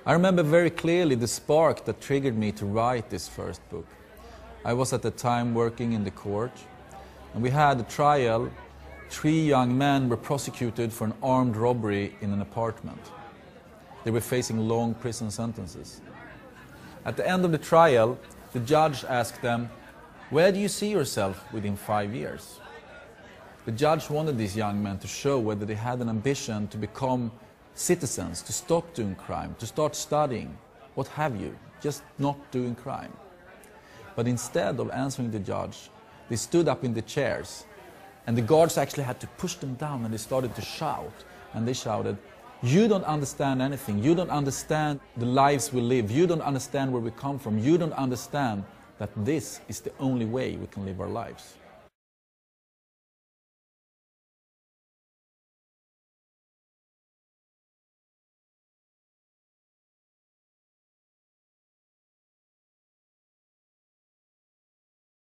I remember very clearly the spark that triggered me to write this first book. I was at the time working in the court, and we had a trial. 3 young men were prosecuted for an armed robbery in an apartment. They were facing long prison sentences. At the end of the trial, the judge asked them, "Where do you see yourself within 5 years?" The judge wanted these young men to show whether they had an ambition to become citizens, to stop doing crime, to start studying, what have you, just not doing crime. But instead of answering the judge, they stood up in the chairs, and the guards actually had to push them down, and they started to shout. And they shouted, "You don't understand anything. You don't understand the lives we live. You don't understand where we come from. You don't understand that this is the only way we can live our lives."